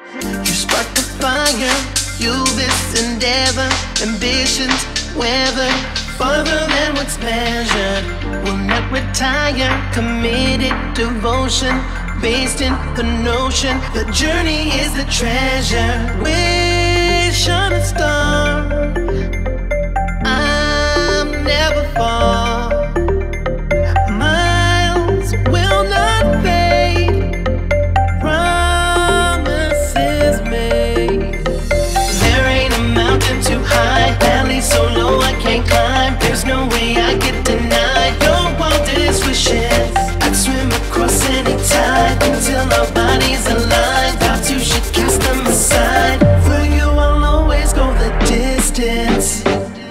You spark the fire, fuel this endeavor. Ambitions weather farther than what's measured. Will not retire, committed devotion, based in the notion the journey is the treasure. Wish on a star, I'm never far. Miles will not fade, promises made. There ain't a mountain too high, valley so low I can't climb. There's no way I get denied your wildest wishes. I'd swim across any tide until our bodies align. Thoughts you should cast them aside. For you I'll always go the distance.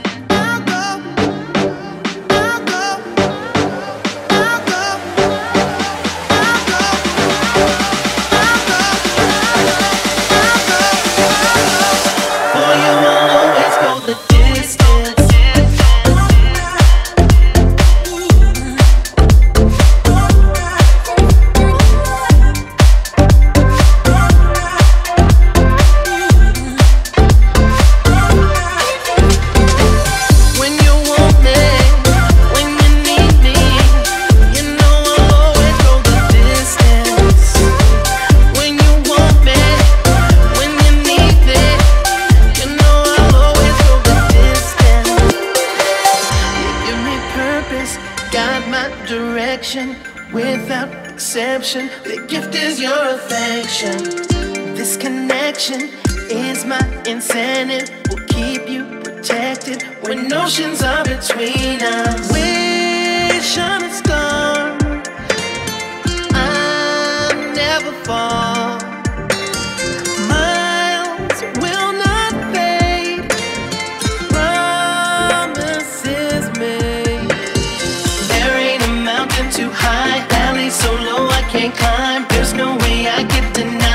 Without exception, the gift is your affection. This connection is my incentive. Will keep you protected when oceans are between us. Wish on a star, I'm never far. Miles will not fade, promises made. There ain't a mountain too high, valley so low I can't climb. There's no way I get denied